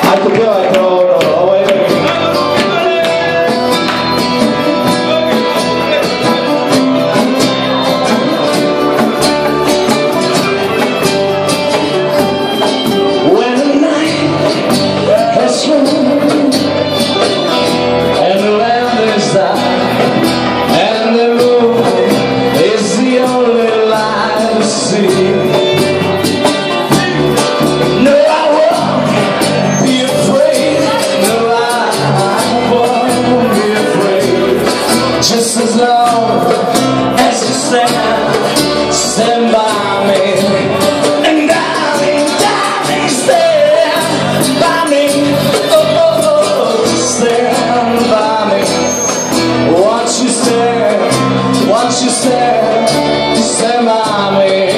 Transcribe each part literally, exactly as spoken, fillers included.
Ajde, pjevaj to, ovo je... Just as long as you stand, stand by me. And darling, darling, stand by me. Oh, oh, oh, stand by me. Won't you stand, won't you stand, stand by me.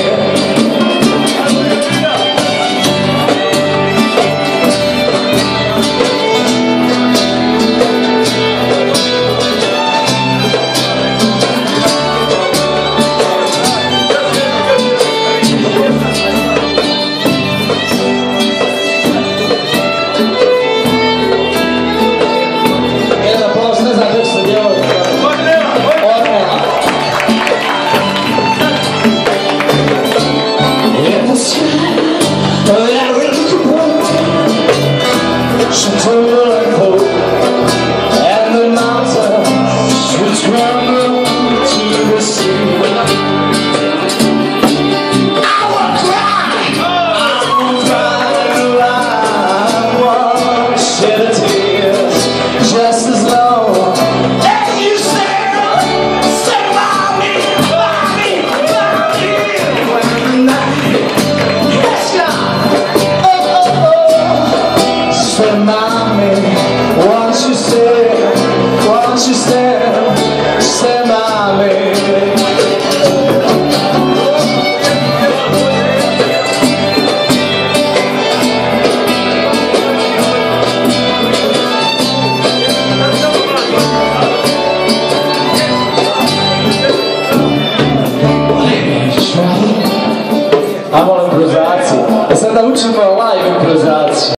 And the mountains would crumble to the sea. I will cry, I will cry, I won't shed a tear. Just as long as you stand, stand by me, by me, by me. When the night has gone, oh, oh, oh, stand by me. Won't you stand, won't you stand, stand by me. A moram improvizaciju. E sad da učimo live improvizaciju.